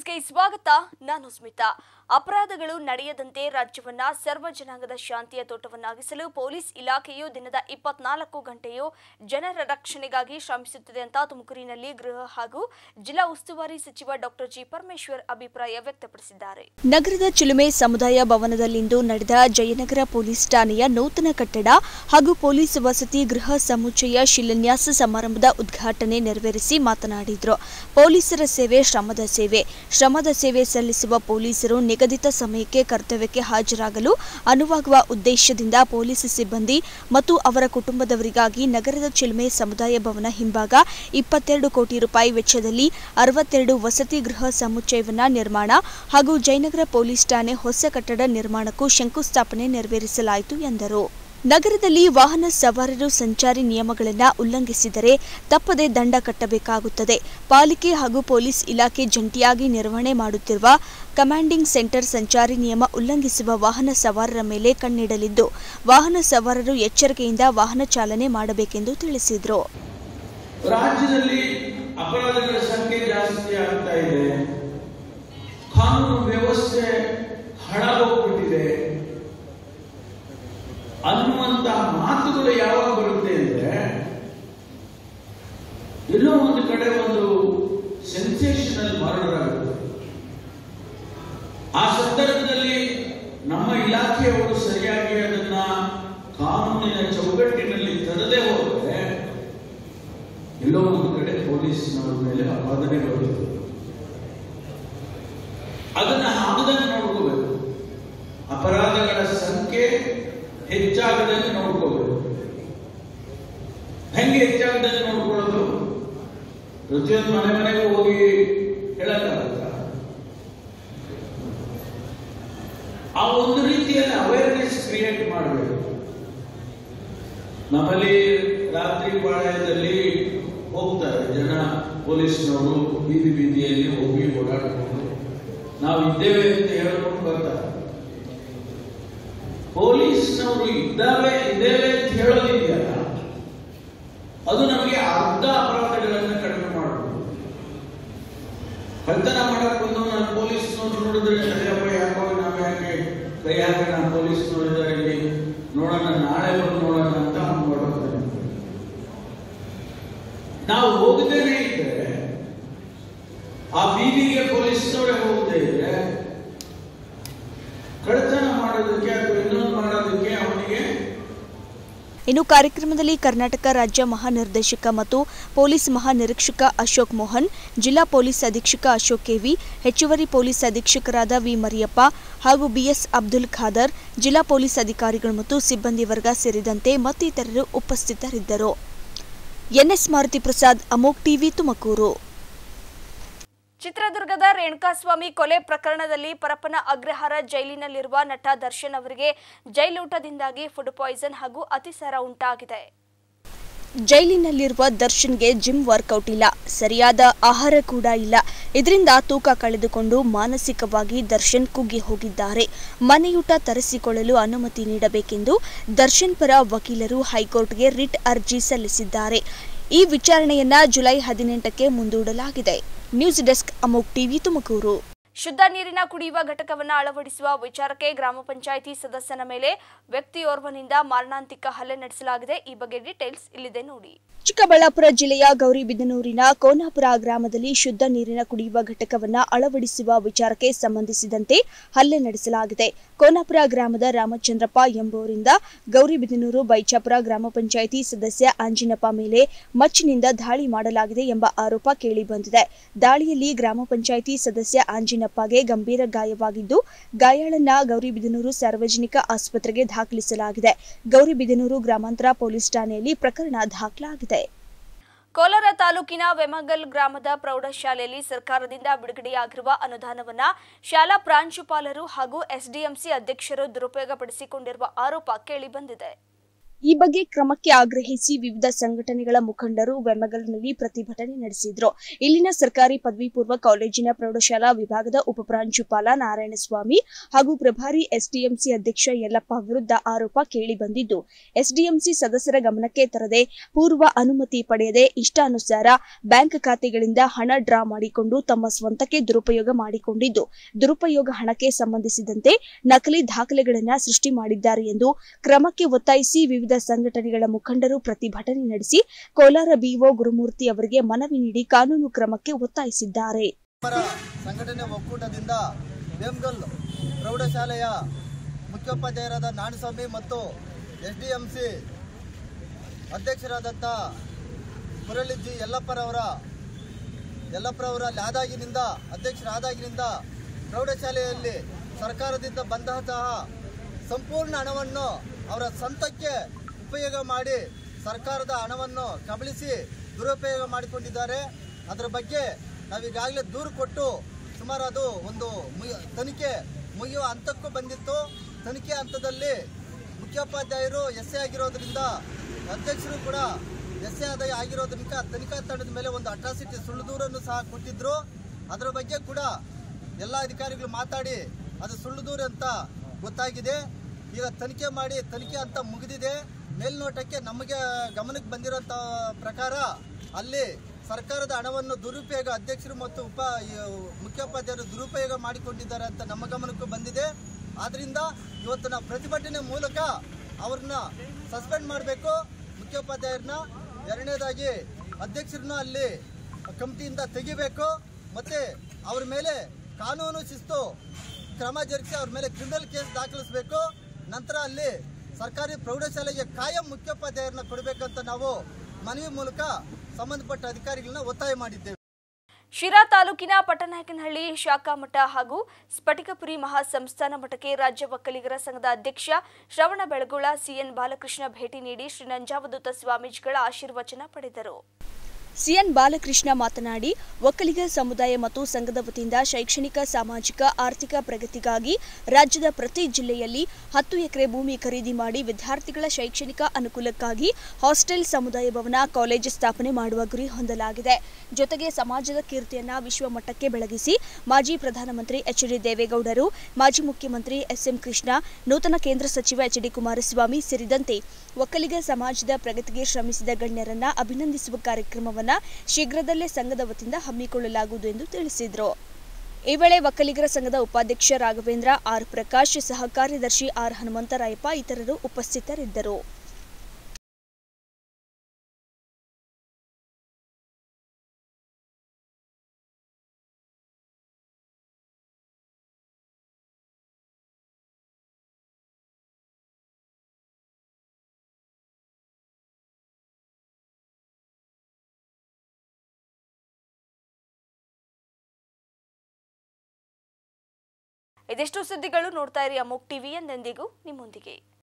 ನ್ಯೂಸ್ಗೆ ಸ್ವಾಗತ. ನಾನು ಸ್ಮಿತಾ. ಅಪರಾಧಗಳು ನಡೆಯದಂತೆ ರಾಜ್ಯವನ್ನ ಸರ್ವ ಜನಾಂಗದ ಶಾಂತಿಯ ತೋಟವನ್ನಾಗಿಸಲು ಪೊಲೀಸ್ ಇಲಾಖೆಯು ದಿನದ 24 ಗಂಟೆಯೂ ಜನರ ರಕ್ಷಣೆಗಾಗಿ ಶ್ರಮಿಸುತ್ತಿದೆ ಅಂತ ತುಮಕೂರಿನಲ್ಲಿ ಗೃಹ ಹಾಗೂ ಜಿಲ್ಲಾ ಉಸ್ತುವಾರಿ ಸಚಿವ ಡಾಕ್ಟರ್ ಜಿ ಪರಮೇಶ್ವರ್ ಅಭಿಪ್ರಾಯ ವ್ಯಕ್ತಪಡಿಸಿದ್ದಾರೆ. ನಗರದ ಚಿಲುಮೆ ಸಮುದಾಯ ಭವನದಲ್ಲಿಂದು ನಡೆದ ಜಯನಗರ ಪೊಲೀಸ್ ಠಾಣೆಯ ನೂತನ ಕಟ್ಟಡ ಹಾಗೂ ಪೊಲೀಸ್ ವಸತಿ ಗೃಹ ಸಮುಚ್ಚಯ ಶಿಲಾನ್ಯಾಸ ಸಮಾರಂಭದ ಉದ್ಘಾಟನೆ ನೆರವೇರಿಸಿ ಮಾತನಾಡಿದರು. ಪೊಲೀಸರ ಸೇವೆ ಶ್ರಮದ ಸೇವೆ ಸಲ್ಲಿಸುವ ಪೊಲೀಸರು ನಿಗದಿತ ಸಮಯಕ್ಕೆ ಕರ್ತವ್ಯಕ್ಕೆ ಹಾಜರಾಗಲು ಅನುವಾಗುವ ಉದ್ದೇಶದಿಂದ ಪೊಲೀಸ್ ಸಿಬ್ಬಂದಿ ಮತ್ತು ಅವರ ಕುಟುಂಬದವರಿಗಾಗಿ ನಗರದ ಚಿಲುಮೆ ಸಮುದಾಯ ಭವನ ಹಿಂಭಾಗ 22 ಕೋಟಿ ರೂಪಾಯಿ ವೆಚ್ಚದಲ್ಲಿ 62 ವಸತಿ ಗೃಹ ಸಮುಚ್ಚಯವನ್ನ ನಿರ್ಮಾಣ ಹಾಗೂ ಜಯನಗರ ಪೊಲೀಸ್ ಠಾಣೆ ಹೊಸ ಕಟ್ಟಡ ನಿರ್ಮಾಣಕ್ಕೂ ಶಂಕುಸ್ಥಾಪನೆ ನೆರವೇರಿಸಲಾಯಿತು ಎಂದರು. ನಗರದಲ್ಲಿ ವಾಹನ ಸವಾರರು ಸಂಚಾರಿ ನಿಯಮಗಳನ್ನು ಉಲ್ಲಂಘಿಸಿದರೆ ತಪ್ಪದೆ ದಂಡ ಕಟ್ಟಬೇಕಾಗುತ್ತದೆ. ಪಾಲಿಕೆ ಹಾಗೂ ಪೊಲೀಸ್ ಇಲಾಖೆ ಜಂಟಿಯಾಗಿ ನಿರ್ವಹಣೆ ಮಾಡುತ್ತಿರುವ ಕಮಾಂಡಿಂಗ್ ಸೆಂಟರ್ ಸಂಚಾರಿ ನಿಯಮ ಉಲ್ಲಂಘಿಸುವ ವಾಹನ ಸವಾರರ ಮೇಲೆ ಕಣ್ಣಿಡಲಿದ್ದು ವಾಹನ ಸವಾರರು ಎಚ್ಚರಿಕೆಯಿಂದ ವಾಹನ ಚಾಲನೆ ಮಾಡಬೇಕೆಂದು ತಿಳಿಸಿದರು. ರಾಜ್ಯದಲ್ಲಿ ಅಪರಾಧಗಳ ಸಂಖ್ಯೆ ಜಾಸ್ತಿ ಆಗ್ತಾ ಇದೆ, ಕಾನೂನು ವ್ಯವಸ್ಥೆ ಹಾಳಾಗೋಗ್ಬಿಟ್ಟಿದೆ ಅನ್ನುವಂತ ಮಾತುಗಳು ಯಾವಾಗ ಬರುತ್ತೆ ಅಂದ್ರೆ ಎಲ್ಲೋ ಒಂದು ಕಡೆ ಒಂದು ಸೆನ್ಸೇಷನಲ್ ಮರ್ಡರ್ ಆಗುತ್ತೆ. ಆ ಸಂದರ್ಭದಲ್ಲಿ ನಮ್ಮ ಇಲಾಖೆಯವರು ಸರಿಯಾಗಿ ಅದನ್ನ ಕಾನೂನಿನ ಚೌಕಟ್ಟಿನಲ್ಲಿ ತರದೇ ಹೋದರೆ ಎಲ್ಲೋ ಒಂದು ಕಡೆ ಪೊಲೀಸ್ನವರ ಮೇಲೆ ಅಪಾದನೆ ಬರುತ್ತದೆ. ಅದನ್ನ ಆಗದಂತೆ ನೋಡ್ಕೋಬೇಕು. ಅಪರಾಧಗಳ ಸಂಖ್ಯೆ ಹೆಚ್ಚಾಗದಂತೆ ನೋಡ್ಕೋಬೇಕು. ಹೆಂಗೆ ಹೆಚ್ಚಾಗದಂತೆ ನೋಡ್ಕೊಳ್ಳೋದು? ಪ್ರತಿಯೊಂದು ಮನೆಗೂ ಹೋಗಿ ಹೇಳಕ್ಕಾಗತ್ತ? ಆ ಒಂದು ರೀತಿಯಲ್ಲಿ ಅವೇರ್ನೆಸ್ ಕ್ರಿಯೇಟ್ ಮಾಡಬೇಕು. ನಮ್ಮಲ್ಲಿ ರಾತ್ರಿ ಪಾಳ್ಯದಲ್ಲಿ ಹೋಗ್ತಾರೆ ಜನ, ಪೊಲೀಸ್ನವರು ಬೀದಿಯಲ್ಲಿ ಹೋಗಿ ಓಡಾಡಿಕೊಂಡು ನಾವು ಇದ್ದೇವೆ ಅಂತ ಹೇಳ್ಕೊಂಡು ಬರ್ತಾರೆ. ಪೊಲೀಸ್ನವರು ಇದ್ದೇವೆ ಅಂತ ಹೇಳೋದಿದೆಯಲ್ಲ, ಅದು ನಮಗೆ ಅರ್ಧ ಅಪರಾಧಗಳನ್ನು ಕಡಿಮೆ ಮಾಡಬಹುದು. ಕಳ್ತನ ಮಾಡಕ್ ಬಂದು ನಾನು ಪೊಲೀಸ್ನವ್ರು ನೋಡಿದ್ರೆ ಸರಿಯಪ್ಪ ಯಾಕೋ ನಾವು ಯಾಕೆ ಕೈ ಹಾಕೋಣ, ಪೊಲೀಸ್ನವ್ರು ಇದ್ದಾರೆ ಇಲ್ಲಿ ನೋಡೋಣ, ನಾಳೆ ಬಂದು ನೋಡೋಣ ಅಂತ ಮಾಡ್ತಾರೆ. ನಾವು ಹೋಗದೇನೆ ಇದ್ರೆ, ಆ ಬೀದಿಗೆ ಪೊಲೀಸ್ನವರೇ ಹೋಗದೆ ಇದ್ರೆ ಕಳ್ತನ ಮಾಡೋದಕ್ಕೆ ಅಥವಾ ಇನ್ನೊಂದು ಮಾಡೋದಕ್ಕೆ ಅವನಿಗೆ. ಇನ್ನು ಕಾರ್ಯಕ್ರಮದಲ್ಲಿ ಕರ್ನಾಟಕ ರಾಜ್ಯ ಮಹಾನಿರ್ದೇಶಕ ಮತ್ತು ಪೊಲೀಸ್ ಮಹಾನಿರೀಕ್ಷಕ ಅಶೋಕ್ ಮೋಹನ್, ಜಿಲ್ಲಾ ಪೊಲೀಸ್ ಅಧೀಕ್ಷಕ ಅಶೋಕ್ ಕೆವಿ, ಹೆಚ್ಚುವರಿ ಪೊಲೀಸ್ ಅಧೀಕ್ಷಕರಾದ ವಿ ಮರಿಯಪ್ಪ ಹಾಗೂ ಬಿಎಸ್ ಅಬ್ದುಲ್ ಖಾದರ್, ಜಿಲ್ಲಾ ಪೊಲೀಸ್ ಅಧಿಕಾರಿಗಳು ಮತ್ತು ಸಿಬ್ಬಂದಿ ವರ್ಗ ಸೇರಿದಂತೆ ಮತ್ತಿತರರು ಉಪಸ್ಥಿತರಿದ್ದರು. ಎನ್ಎಸ್ ಮಾರುತಿ ಪ್ರಸಾದ್, ಅಮೋಕ್ ಟಿವಿ, ತುಮಕೂರು. ಚಿತ್ರದುರ್ಗದ ರೇಣುಕಾಸ್ವಾಮಿ ಕೊಲೆ ಪ್ರಕರಣದಲ್ಲಿ ಪರಪ್ಪನ ಅಗ್ರಹಾರ ಜೈಲಿನಲ್ಲಿರುವ ನಟ ದರ್ಶನ್ ಅವರಿಗೆ ಜೈಲೂಟದಿಂದಾಗಿ ಫುಡ್ ಪಾಯ್ಸನ್ ಹಾಗೂ ಅತಿಸಾರ ಉಂಟಾಗಿದೆ. ಜೈಲಿನಲ್ಲಿರುವ ದರ್ಶನ್ಗೆ ಜಿಮ್ ವರ್ಕೌಟ್ ಇಲ್ಲ, ಸರಿಯಾದ ಆಹಾರ ಕೂಡ ಇಲ್ಲ. ಇದರಿಂದ ತೂಕ ಕಳೆದುಕೊಂಡು ಮಾನಸಿಕವಾಗಿ ದರ್ಶನ್ ಕುಗ್ಗಿ ಹೋಗಿದ್ದಾರೆ. ಮನೆಯೂಟ ತರಿಸಿಕೊಳ್ಳಲು ಅನುಮತಿ ನೀಡಬೇಕೆಂದು ದರ್ಶನ್ ಪರ ವಕೀಲರು ಹೈಕೋರ್ಟ್ಗೆ ರಿಟ್ ಅರ್ಜಿ ಸಲ್ಲಿಸಿದ್ದಾರೆ. ಈ ವಿಚಾರಣೆಯನ್ನ ಜುಲೈ 18ಕ್ಕೆ ಮುಂದೂಡಲಾಗಿದೆ. ನ್ಯೂಸ್ ಡೆಸ್ಕ್, ಅಮೋಕ್ ಟಿವಿ, ತುಮಕೂರು. ಶುದ್ಧ ನೀರಿನ ಕುಡಿಯುವ ಘಟಕವನ್ನು ಅಳವಡಿಸುವ ವಿಚಾರಕ್ಕೆ ಗ್ರಾಮ ಪಂಚಾಯಿತಿ ಸದಸ್ಯನ ಮೇಲೆ ವ್ಯಕ್ತಿಯೋರ್ವನಿಂದ ಮಾರಣಾಂತಿಕ ಹಲ್ಲೆ ನಡೆಸಲಾಗಿದೆ. ಈ ಬಗ್ಗೆ ಡೀಟೇಲ್ಸ್ ಇಲ್ಲಿದೆ ನೋಡಿ. ಚಿಕ್ಕಬಳ್ಳಾಪುರ ಜಿಲ್ಲೆಯ ಗೌರಿಬಿದನೂರಿನ ಕೋನಾಪುರ ಗ್ರಾಮದಲ್ಲಿ ಶುದ್ಧ ನೀರಿನ ಕುಡಿಯುವ ಘಟಕವನ್ನು ಅಳವಡಿಸುವ ವಿಚಾರಕ್ಕೆ ಸಂಬಂಧಿಸಿದಂತೆ ಹಲ್ಲೆ ನಡೆಸಲಾಗಿದೆ. ಕೋನಾಪುರ ಗ್ರಾಮದ ರಾಮಚಂದ್ರಪ್ಪ ಎಂಬುವರಿಂದ ಗೌರಿಬಿದನೂರು ಬೈಚಾಪುರ ಗ್ರಾಮ ಪಂಚಾಯಿತಿ ಸದಸ್ಯ ಆಂಜಿನಪ್ಪ ಮೇಲೆ ಮಚ್ಚಿನಿಂದ ದಾಳಿ ಮಾಡಲಾಗಿದೆ ಎಂಬ ಆರೋಪ ಕೇಳಿಬಂದಿದೆ. ದಾಳಿಯಲ್ಲಿ ಗ್ರಾಮ ಪಂಚಾಯಿತಿ ಸದಸ್ಯ ಆಂಜಿನಪ್ಪಗೆ ಗಂಭೀರ ಗಾಯವಾಗಿದ್ದು, ಗಾಯಾಳನ್ನ ಗೌರಿಬಿದನೂರು ಸಾರ್ವಜನಿಕ ಆಸ್ಪತ್ರೆಗೆ ದಾಖಲಿಸಲಾಗಿದೆ. ಗೌರಿಬಿದನೂರು ಗ್ರಾಮಾಂತರ ಪೊಲೀಸ್ ಠಾಣೆಯಲ್ಲಿ ಪ್ರಕರಣ ದಾಖಲಾಗಿದೆ. ಕೋಲಾರ ತಾಲೂಕಿನ ವೆಮಗಲ್ ಗ್ರಾಮದ ಪ್ರೌಢಶಾಲೆಯಲ್ಲಿ ಸರ್ಕಾರದಿಂದ ಬಿಡುಗಡೆಯಾಗಿರುವ ಅನುದಾನವನ್ನು ಶಾಲಾ ಪ್ರಾಂಶುಪಾಲರು ಹಾಗೂ ಎಸ್ಡಿಎಂಸಿ ಅಧ್ಯಕ್ಷರು ದುರುಪಯೋಗಪಡಿಸಿಕೊಂಡಿರುವ ಆರೋಪ ಕೇಳಿಬಂದಿದೆ. ಈ ಬಗ್ಗೆ ಕ್ರಮಕ್ಕೆ ಆಗ್ರಹಿಸಿ ವಿವಿಧ ಸಂಘಟನೆಗಳ ಮುಖಂಡರು ವೆಮ್ಮಗಲ್ನಲ್ಲಿ ಪ್ರತಿಭಟನೆ ನಡೆಸಿದರು. ಇಲ್ಲಿನ ಸರ್ಕಾರಿ ಪದವಿ ಪೂರ್ವ ಕಾಲೇಜಿನ ಪ್ರೌಢಶಾಲಾ ವಿಭಾಗದ ಉಪಪ್ರಾಂಶುಪಾಲ ನಾರಾಯಣಸ್ವಾಮಿ ಹಾಗೂ ಪ್ರಭಾರಿ ಎಸ್ಡಿಎಂಸಿ ಅಧ್ಯಕ್ಷ ಯಲ್ಲಪ್ಪ ವಿರುದ್ಧ ಆರೋಪ ಕೇಳಿಬಂದಿದ್ದು, ಎಸ್ಡಿಎಂಸಿ ಸದಸ್ಯರ ಗಮನಕ್ಕೆ ತರದೆ, ಪೂರ್ವ ಅನುಮತಿ ಪಡೆಯದೆ ಇಷ್ಟಾನುಸಾರ ಬ್ಯಾಂಕ್ ಖಾತೆಗಳಿಂದ ಹಣ ಡ್ರಾ ಮಾಡಿಕೊಂಡು ತಮ್ಮ ಸ್ವಂತಕ್ಕೆ ದುರುಪಯೋಗ ಮಾಡಿಕೊಂಡಿದ್ದು, ದುರುಪಯೋಗ ಹಣಕ್ಕೆ ಸಂಬಂಧಿಸಿದಂತೆ ನಕಲಿ ದಾಖಲೆಗಳನ್ನು ಸೃಷ್ಟಿ ಮಾಡಿದ್ದಾರೆ ಎಂದು ಕ್ರಮಕ್ಕೆ ಒತ್ತಾಯಿಸಿ ವಿವಿಧ ಸಂಘಟನೆಗಳ ಮುಖಂಡರು ಪ್ರತಿಭಟನೆ ನಡೆಸಿ ಕೋಲಾರ ಬಿಒ ಗುರುಮೂರ್ತಿ ಅವರಿಗೆ ಮನವಿ ನೀಡಿ ಕಾನೂನು ಕ್ರಮಕ್ಕೆ ಒತ್ತಾಯಿಸಿದ್ದಾರೆ. ಸಂಘಟನೆ ಒಕ್ಕೂಟದಿಂದ ವೇಮಗಲ್ ಪ್ರೌಢಶಾಲೆಯ ಮುಖ್ಯೋಪಾಧ್ಯಾಯರಾದ ನಾರಾಯಣಸ್ವಾಮಿ ಮತ್ತು ಎಸ್ಡಿಎಂಸಿ ಅಧ್ಯಕ್ಷರಾದಂಥ ಮುರಳಿಜಿ ಯಲ್ಲಪ್ಪರವರ ಅಧ್ಯಕ್ಷರಾದಾಗಿನಿಂದ ಪ್ರೌಢಶಾಲೆಯಲ್ಲಿ ಸರ್ಕಾರದಿಂದ ಬಂದಂತಹ ಸಂಪೂರ್ಣ ಹಣವನ್ನು ಅವರ ಸ್ವಂತಕ್ಕೆ ಉಪಯೋಗ ಮಾಡಿ ಸರ್ಕಾರದ ಹಣವನ್ನು ಕಬಳಿಸಿ ದುರುಪಯೋಗ ಮಾಡಿಕೊಂಡಿದ್ದಾರೆ. ಅದರ ಬಗ್ಗೆ ನಾವೀಗಾಗಲೇ ದೂರು ಕೊಟ್ಟು ಸುಮಾರು ಅದು ಒಂದು ತನಿಖೆ ಮುಗಿಯುವ ಹಂತಕ್ಕೂ ಬಂದಿತ್ತು. ತನಿಖೆ ಹಂತದಲ್ಲಿ ಮುಖ್ಯೋಪಾಧ್ಯಾಯರು ಎಸ್ ಎ ಆಗಿರೋದ್ರಿಂದ ಅಧ್ಯಕ್ಷರು ಕೂಡ ಎಸ್ ಎ ಆಗಿರೋದ್ರಿಂದ ತನಿಖಾ ತಂಡದ ಮೇಲೆ ಒಂದು ಅಟ್ರಾಸಿಟಿ ಸುಳ್ಳು ದೂರನ್ನು ಸಹ ಕೊಟ್ಟಿದ್ರು. ಅದರ ಬಗ್ಗೆ ಕೂಡ ಎಲ್ಲ ಅಧಿಕಾರಿಗಳು ಮಾತಾಡಿ ಅದು ಸುಳ್ಳು ದೂರು ಅಂತ ಗೊತ್ತಾಗಿದೆ. ಈಗ ತನಿಖೆ ಮಾಡಿ ತನಿಖೆ ಅಂತ ಮುಗಿದಿದೆ. ಮೇಲ್ನೋಟಕ್ಕೆ ನಮಗೆ ಗಮನಕ್ಕೆ ಬಂದಿರೋಂಥ ಪ್ರಕಾರ ಅಲ್ಲಿ ಸರ್ಕಾರದ ಹಣವನ್ನು ದುರುಪಯೋಗ ಅಧ್ಯಕ್ಷರು ಮತ್ತು ಮುಖ್ಯೋಪಾಧ್ಯಾಯರು ದುರುಪಯೋಗ ಮಾಡಿಕೊಂಡಿದ್ದಾರೆ ಅಂತ ನಮ್ಮ ಗಮನಕ್ಕೂ ಬಂದಿದೆ. ಆದ್ದರಿಂದ ಇವತ್ತು ನಾವು ಪ್ರತಿಭಟನೆ ಮೂಲಕ ಅವ್ರನ್ನ ಸಸ್ಪೆಂಡ್ ಮಾಡಬೇಕು, ಮುಖ್ಯೋಪಾಧ್ಯಾಯರನ್ನ. ಎರಡನೇದಾಗಿ ಅಧ್ಯಕ್ಷರನ್ನ ಅಲ್ಲಿ ಕಮಿಟಿಯಿಂದ ತೆಗಿಬೇಕು, ಮತ್ತು ಅವ್ರ ಮೇಲೆ ಕಾನೂನು ಶಿಸ್ತು ಕ್ರಮ ಜರುಗಿಸಿ ಅವ್ರ ಮೇಲೆ ಕ್ರಿಮಿನಲ್ ಕೇಸ್ ದಾಖಲಿಸಬೇಕು. ನಂತರ ಅಲ್ಲಿ ಸರ್ಕಾರಿ ಪ್ರೌಢಶಾಲೆಗೆ ಕಾಯಂ ಮುಖ್ಯೋಪಾಧ್ಯಾಯರನ್ನ ಕೊಡಬೇಕಂತ ನಾವು ಮನವಿ ಮೂಲಕ ಸಂಬಂಧಪಟ್ಟ ಅಧಿಕಾರಿಗಳನ್ನ ಒತ್ತಾಯ ಮಾಡಿದ್ದೇವೆ. ಶಿರಾ ತಾಲೂಕಿನ ಪಟ್ಟನಾಯಕನಹಳ್ಳಿ ಶಾಖಾ ಮಠ ಹಾಗೂ ಸ್ಫಟಿಕಪುರಿ ಮಹಾಸಂಸ್ಥಾನ ಮಠಕ್ಕೆ ರಾಜ್ಯ ಒಕ್ಕಲಿಗರ ಸಂಘದ ಅಧ್ಯಕ್ಷ ಶ್ರವಣ ಬೆಳಗೊಳ ಸಿಎನ್ ಬಾಲಕೃಷ್ಣ ಭೇಟಿ ನೀಡಿ ಶ್ರೀ ನಂಜಾವಧೂತ ಸ್ವಾಮೀಜಿಗಳ ಆಶೀರ್ವಚನ ಪಡೆದರು. ಸಿಎನ್ ಬಾಲಕೃಷ್ಣ ಮಾತನಾಡಿ, ಒಕ್ಕಲಿಗ ಸಮುದಾಯ ಮತ್ತು ಸಂಘದ ವತಿಯಿಂದ ಶೈಕ್ಷಣಿಕ, ಸಾಮಾಜಿಕ, ಆರ್ಥಿಕ ಪ್ರಗತಿಗಾಗಿ ರಾಜ್ಯದ ಪ್ರತಿ ಜಿಲ್ಲೆಯಲ್ಲಿ 10 ಎಕರೆ ಭೂಮಿ ಖರೀದಿ ಮಾಡಿ ವಿದ್ಯಾರ್ಥಿಗಳ ಶೈಕ್ಷಣಿಕ ಅನುಕೂಲಕ್ಕಾಗಿ ಹಾಸ್ಟೆಲ್, ಸಮುದಾಯ ಭವನ, ಕಾಲೇಜ್ ಸ್ಥಾಪನೆ ಮಾಡುವ ಗುರಿ ಹೊಂದಲಾಗಿದೆ. ಜೊತೆಗೆ ಸಮಾಜದ ಕೀರ್ತಿಯನ್ನ ವಿಶ್ವಮಟ್ಟಕ್ಕೆ ಬೆಳಗಿಸಿ ಮಾಜಿ ಪ್ರಧಾನಮಂತ್ರಿ ಎಚ್.ಡಿ. ದೇವೇಗೌಡರು, ಮಾಜಿ ಮುಖ್ಯಮಂತ್ರಿ ಎಸ್.ಎಂ. ಕೃಷ್ಣ, ನೂತನ ಕೇಂದ್ರ ಸಚಿವ ಎಚ್.ಡಿ. ಕುಮಾರಸ್ವಾಮಿ ಸೇರಿದಂತೆ ಒಕ್ಕಲಿಗ ಸಮಾಜದ ಪ್ರಗತಿಗೆ ಶ್ರಮಿಸಿದ ಗಣ್ಯರನ್ನ ಅಭಿನಂದಿಸುವ ಕಾರ್ಯಕ್ರಮವನ್ನು ಶೀಘ್ರದಲ್ಲೇ ಸಂಘದ ವತಿಯಿಂದ ಹಮ್ಮಿಕೊಳ್ಳಲಾಗುವುದು ಎಂದು ತಿಳಿಸಿದರು. ಈ ವೇಳೆ ಒಕ್ಕಲಿಗರ ಸಂಘದ ಉಪಾಧ್ಯಕ್ಷ ರಾಘವೇಂದ್ರ, ಆರ್. ಪ್ರಕಾಶ್, ಸಹ ಕಾರ್ಯದರ್ಶಿ ಆರ್. ಹನುಮಂತರಾಯಪ್ಪ ಇತರರು ಉಪಸ್ಥಿತರಿದ್ದರು. ಇದಿಷ್ಟು ಸುದ್ದಿಗಳು. ನೋಡ್ತಾ ಇರಿ ಅಮೋಕ್ ಟಿವಿ, ಎಂದೆಂದಿಗೂ ನಿಮ್ಮೊಂದಿಗೆ.